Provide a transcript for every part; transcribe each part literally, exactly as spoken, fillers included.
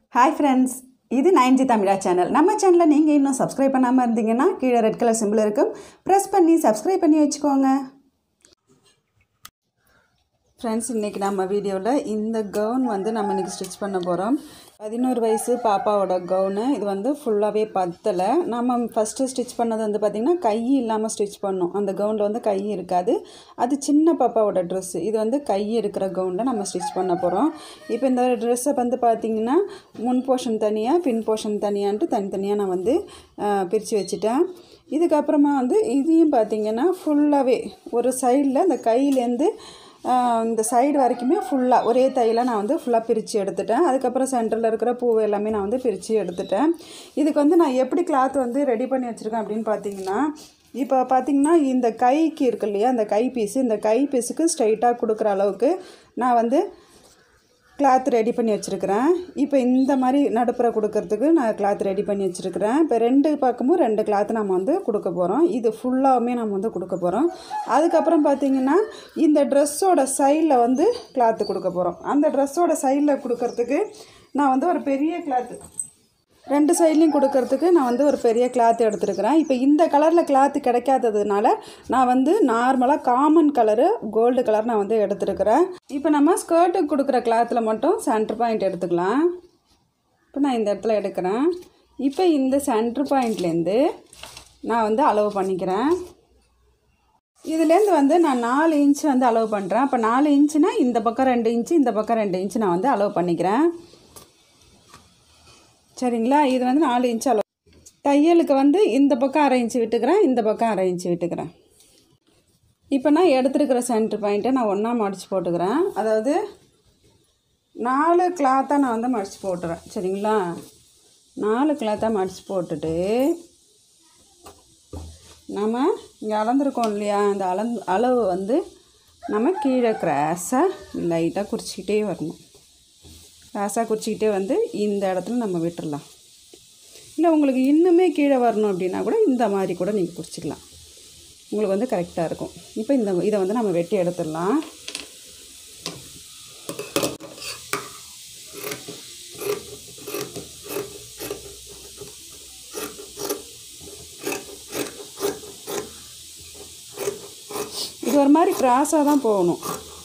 Hi friends, இது nine G Tamila channel. நம்ம சேனலை நீங்க இன்னும் subscribe பண்ணாம இருந்தீங்கன்னா கீழ red color symbol இருக்கும். press பண்ணி subscribe பண்ணி வெச்சுக்கோங்க. Friends, இன்னைக்கு நம்ம வீடியோல இந்த gown வந்து நம்ம இன்னைக்கு stitch பண்ண போறோம். பதினொரு வயசு பாப்பாவோட gown. இது வந்து ஃபுல்லாவே பத்தல. நாம first stitch பண்ணது வந்து பாத்தீங்கன்னா கை இல்லாம stitch பண்ணோம். அந்த gownல வந்து கை இருக்காது. அது சின்ன பாப்பாவோட dress. இது வந்து கை இருக்கிற gownல நம்ம stitch பண்ண போறோம். இப்போ இந்த dress வந்து பாத்தீங்கன்னா முன் portion தனியா, பின் portion தனியான்ட்டு தனித்தனியா நான் வந்து பிரிச்சு வச்சிட்டேன். இதுக்கு அப்புறமா வந்து இதையும் பாத்தீங்கன்னா ஃபுல்லாவே ஒரு சைடுல அந்த கையில இருந்து இந்த சைடு வரைக்குமே ஃபுல்லா ஒரே தையல நான் வந்து ஃபுல்லா பிரிச்சு எடுத்துட்டேன். அதுக்கு அப்புறம் சென்டர்ல இருக்கிற பூ எல்லாமே நான் வந்து பிரிச்சு எடுத்துட்டேன். இதுக்கு வந்து நான் எப்படி கிளாத் வந்து ரெடி பண்ணி வச்சிருக்கேன் அப்படினு பாத்தீங்கன்னா இப்போ பாத்தீங்கன்னா இந்த கைக்கு இருக்கு இல்லையா அந்த கை பீஸ் இந்த கை பீஸ்க்கு ஸ்ட்ரைட்டா கொடுக்கிற அளவுக்கு நான் வந்து கிளாத் ரெடி பண்ணி வச்சிருக்கேன். இப்போ இந்த மாதிரி நடுப்புற கொடுக்கிறதுக்கு நான் கிளாத் ரெடி பண்ணி வச்சிருக்கேன். இப்போ ரெண்டு பக்கமும் ரெண்டு கிளாத் நாம வந்து கொடுக்க போறோம். இது ஃபுல்லாவே நாம வந்து கொடுக்க போறோம். அதுக்கு அப்புறம் பாத்தீங்கன்னா இந்த Dress-ஓட சைடுல வந்து கிளாத் கொடுக்க போறோம். அந்த Dress-ஓட சைடுல கொடுக்கிறதுக்கு நான் வந்து ஒரு பெரிய கிளாத் ரெண்டு சைடுலயும் கொடுக்கிறதுக்கு நான் வந்து ஒரு பெரிய கிளாத் எடுத்துக்கிறேன். இப்போ இந்த கலர்ல கிளாத் கிடைக்காததுனால நான் வந்து நார்மலா காமன் கலர் கோல்ட் கலர் நான் வந்து எடுத்துக்கிறேன். இப்போ நம்ம ஸ்கர்ட்டுக்கு கொடுக்கிற கிளாத்ல மட்டும் சென்டர் பாயிண்ட் எடுத்துக்கலாம். இப்போ நான் இந்த இடத்துல எடுக்கிறேன். இப்போ இந்த சென்டர் பாயிண்ட்ல இருந்து நான் வந்து அளவு பண்ணிக்கிறேன். இதுல இருந்து வந்து நான் நாலு இன்ச் வந்து அளவு பண்றேன். அப்ப நாலு இன்ச்னா இந்த பக்கம் ரெண்டு இன்ச் இந்த பக்கம் ரெண்டு இன்ச் நான் வந்து அளவு பண்ணிக்கிறேன். சரிங்களா? இது வந்து நாலு இன்ச் அளவு. தையலுக்கு வந்து இந்த பக்கம் அரை இன்ச் விட்டுக்கிறேன், இந்த பக்கம் அரை இன்ச் விட்டுக்கிறேன். இப்போ நான் எடுத்துக்கிற சென்டர் பாயிண்ட்டை நான் ஒண்ணா மடிச்சு போட்டுக்கிறேன். அதாவது நாலு கிளாத்தா நான் வந்து மடிச்சு போட்டுறேன். சரிங்களா? நாலு கிளாத்தா மடிச்சு போட்டுட்டு நாம இங்க அளந்திருக்கோம் இல்லையா அந்த அளவு வந்து நம்ம கீழே கிராஸா லைட்டா குறிச்சிட்டே வரணும். கிராஸா குறிச்சிட்டே வந்து இந்த இடத்துல நம்ம விட்டுறலாம். இல்ல உங்களுக்கு இன்னுமே கீழே வரணும் அப்படினா கூட இந்த மாதிரி கூட நீங்க குறிச்சிக்கலாம். உங்களுக்கு வந்து கரெக்ட்டா இருக்கும். இப்போ இந்த இத வந்து நம்ம வெட்டி எடுத்துறலாம். இது ஒரு மாதிரி கிராஸா தான் போகணும்.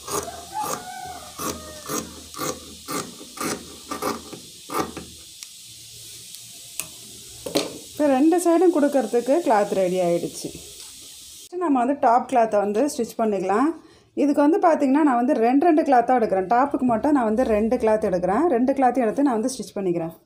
இப்போ ரெண்டு சைடும் கொடுக்கிறதுக்கு கிளாத் ரெடி ஆயிடுச்சு. நம்ம வந்து டாப் கிளாத்தை வந்து ஸ்டிச் பண்ணிக்கலாம். இதுக்கு வந்து பாத்தீங்கன்னா நான் வந்து ரெண்டு ரெண்டு கிளாத்தா எடுக்கிறேன். டாப்புக்கு மட்டும் நான் வந்து ரெண்டு கிளாத் எடுக்கிறேன். ரெண்டு கிளாத்தையும் எடுத்து நான் வந்து ஸ்டிச் பண்ணிக்கிறேன்.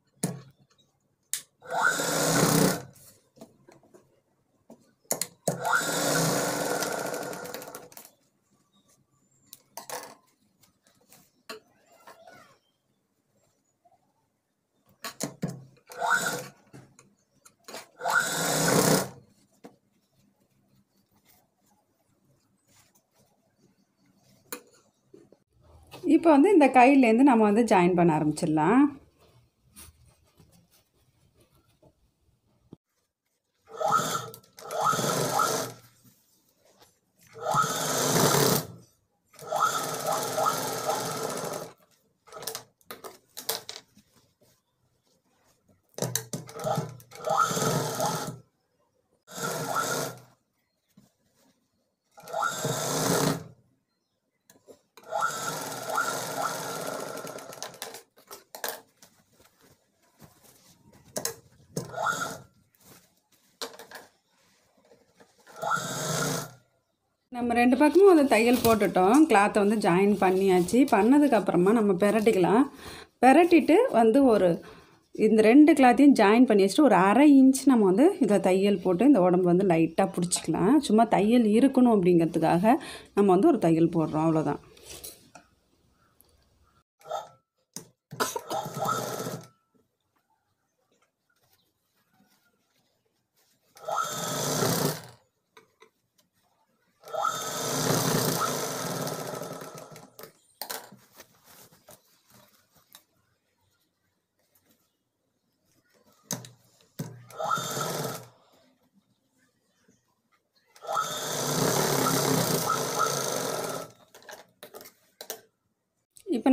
இப்போ வந்து இந்த கையில இருந்து நம்ம வந்து ஜாயின் பண்ண ஆரம்பிச்சிடலாம். நம்ம ரெண்டு பக்கமும் வந்து தையல் போட்டுட்டோம். கிளாத்தை வந்து ஜாயின் பண்ணியாச்சு. பண்ணதுக்கு அப்புறமா நம்ம பெரட்டிக்கலாம். பெரட்டிட்டு வந்து ஒரு இந்த ரெண்டு கிளாத்தையும் ஜாயின் பண்ணி வச்சுட்டு ஒரு அரை இன்ச் நம்ம வந்து இதில் தையல் போட்டு இந்த உடம்பு வந்து லைட்டாக பிடிச்சிக்கலாம். சும்மா தையல் இருக்கணும் அப்படிங்கிறதுக்காக நம்ம வந்து ஒரு தையல் போடுறோம். அவ்வளோதான்.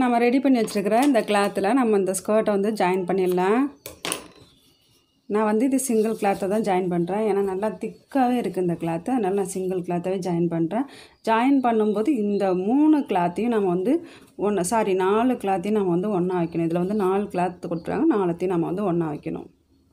நம்ம ரெடி பண்ணி வச்சுருக்கிற இந்த கிளாத்தில் நம்ம இந்த ஸ்கர்ட்டை வந்து ஜாயின் பண்ணிடலாம். நான் வந்து இது சிங்கிள் கிளாத்தை தான் ஜாயின் பண்ணுறேன். ஏன்னா நல்லா திக்காகவே இருக்குது இந்த கிளாத்து. அதனால் நான் சிங்கிள் கிளாத்தாகவே ஜாயின் பண்ணுறேன். ஜாயின் பண்ணும்போது இந்த மூணு கிளாத்தையும் நம்ம வந்து ஒன்று சாரி நாலு கிளாத்தையும் நம்ம வந்து ஒன்றா வைக்கணும். இதில் வந்து நாலு கிளாத்து கொடுத்துறாங்க, நாலுத்தையும் நம்ம வந்து ஒன்றா வைக்கணும்.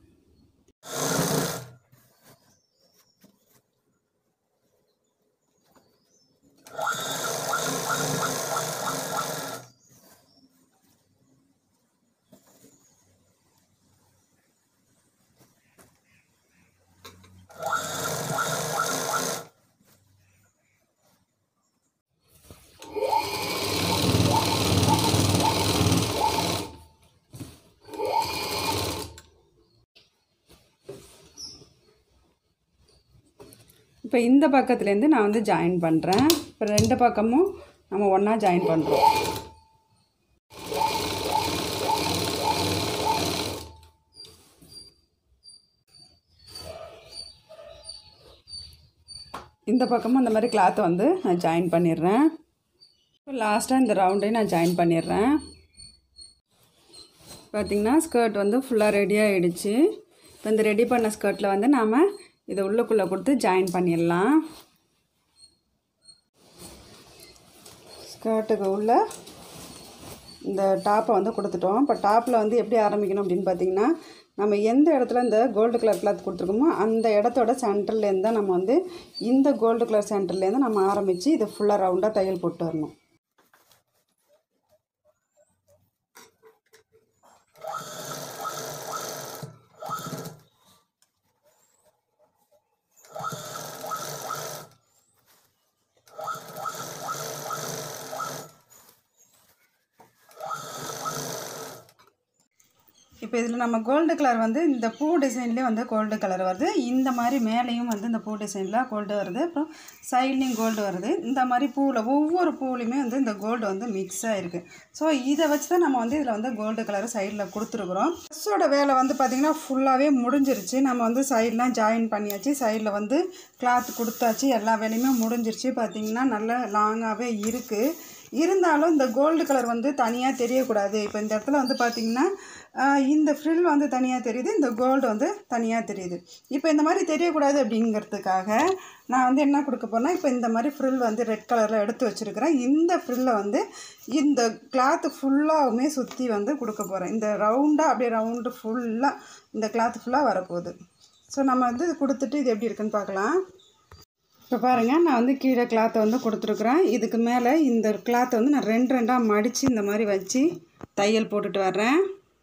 இப்போ இந்த பக்கத்துலேருந்து நான் வந்து ஜாயின் பண்ணுறேன். இப்போ ரெண்டு பக்கமும் நம்ம ஒன்றா ஜாயின் பண்ணுறோம். இந்த பக்கமும் அந்த மாதிரி கிளாத்தை வந்து நான் ஜாயின் பண்ணிடுறேன். இப்போ லாஸ்ட்டாக இந்த ரவுண்டையும் நான் ஜாயின் பண்ணிடுறேன். பார்த்திங்கன்னா ஸ்கர்ட் வந்து ஃபுல்லாக ரெடி ஆகிடுச்சு. இப்போ இந்த ரெடி பண்ண ஸ்கர்ட்டில் வந்து நாம் இதை உள்ளுக்குள்ளே கொடுத்து ஜாயின் பண்ணிடலாம். ஸ்கர்ட்டுக்கு உள்ள இந்த டாப்பை வந்து கொடுத்துட்டோம். இப்போ டாப்பில் வந்து எப்படி ஆரம்பிக்கணும் அப்படின்னு பார்த்திங்கன்னா, நம்ம எந்த இடத்துல இந்த கோல்டு கலர் கிளாத் கொடுத்துருக்கோமோ அந்த இடத்தோட சென்டர்லேருந்து தான் நம்ம வந்து இந்த கோல்டு கலர் சென்டர்லேருந்து நம்ம ஆரம்பித்து இதை ஃபுல்லாக ரவுண்டாக தையல் போட்டு வரணும். இப்போ இதில் நம்ம கோல்டு கலர் வந்து இந்த பூ டிசைன்லேயே வந்து கோல்டு கலர் வருது. இந்த மாதிரி மேலேயும் வந்து இந்த பூ டிசைனில் கோல்டு வருது. அப்புறம் சைட்லேயும் கோல்டு வருது. இந்த மாதிரி பூவில் ஒவ்வொரு பூவிலையுமே வந்து இந்த கோல்டு வந்து மிக்ஸ் ஆகிருக்கு. ஸோ இதை வச்சு தான் நம்ம வந்து இதில் வந்து கோல்டு கலர் சைடில் கொடுத்துருக்குறோம். ட்ரெஸ்ஸோட வேலை வந்து பார்த்திங்கன்னா ஃபுல்லாகவே முடிஞ்சிருச்சு. நம்ம வந்து சைட்லாம் ஜாயின் பண்ணியாச்சு, சைடில் வந்து கிளாத் கொடுத்தாச்சு, எல்லா வேலையுமே முடிஞ்சிருச்சு. பார்த்திங்கன்னா நல்ல லாங்காகவே இருக்குது. இருந்தாலும் இந்த கோல்டு கலர் வந்து தனியாக தெரியக்கூடாது. இப்போ இந்த இடத்துல வந்து பார்த்திங்கன்னா இந்த ஃப்ரில் வந்து தனியாக தெரியுது, இந்த கோல்டு வந்து தனியாக தெரியுது. இப்போ இந்த மாதிரி தெரியக்கூடாது அப்படிங்கிறதுக்காக நான் வந்து என்ன கொடுக்க போகிறேன்னா, இப்போ இந்த மாதிரி ஃப்ரில் வந்து ரெட் கலரில் எடுத்து வச்சுருக்கிறேன். இந்த ஃப்ரில்லை வந்து இந்த கிளாத்து ஃபுல்லாகவுமே சுற்றி வந்து கொடுக்க போகிறேன். இந்த ரவுண்டாக அப்படியே ரவுண்டு ஃபுல்லாக இந்த கிளாத்து ஃபுல்லாக வரப்போகுது. ஸோ நம்ம வந்து இது கொடுத்துட்டு இது எப்படி இருக்குன்னு பார்க்கலாம். இப்போ பாருங்கள், நான் வந்து கீழே கிளாத்தை வந்து கொடுத்துருக்குறேன். இதுக்கு மேலே இந்த கிளாத்தை வந்து நான் ரெண்டு ரெண்டாக மடித்து இந்த மாதிரி வச்சு தையல் போட்டுட்டு வர்றேன்.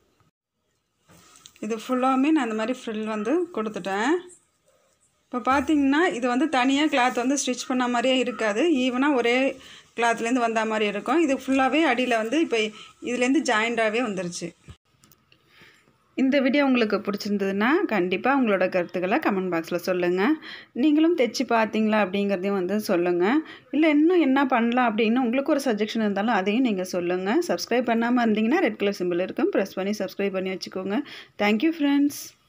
இது ஃபுல்லாகவுமே நான் இந்த மாதிரி ஃப்ரில் வந்து கொடுத்துட்டேன். இப்போ பார்த்திங்கன்னா இது வந்து தனியாக கிளாத் வந்து ஸ்டிச் பண்ண மாதிரியே இருக்காது, ஈவனாக ஒரே கிளாத்லேருந்து வந்த மாதிரி இருக்கும். இது ஃபுல்லாகவே அடியில் வந்து இப்போ இதுலேருந்து ஜாயிண்டாகவே வந்துருச்சு. இந்த வீடியோ உங்களுக்கு பிடிச்சிருந்ததுன்னா கண்டிப்பாக உங்களோட கருத்துக்களை கமெண்ட் பாக்ஸில் சொல்லுங்கள். நீங்களும் தைச்சி பார்த்தீங்களா அப்படிங்கிறதையும் வந்து சொல்லுங்கள். இல்லை இன்னும் என்ன பண்ணலாம் அப்படின்னு உங்களுக்கு ஒரு சஜஷன் இருந்தாலும் அதையும் நீங்கள் சொல்லுங்கள். சப்ஸ்கிரைப் பண்ணாமல் இருந்தீங்கன்னா ரெட் கலர் சிம்பிள் இருக்கும், ப்ரெஸ் பண்ணி சப்ஸ்கிரைப் பண்ணி வச்சுக்கோங்க. Thank you friends.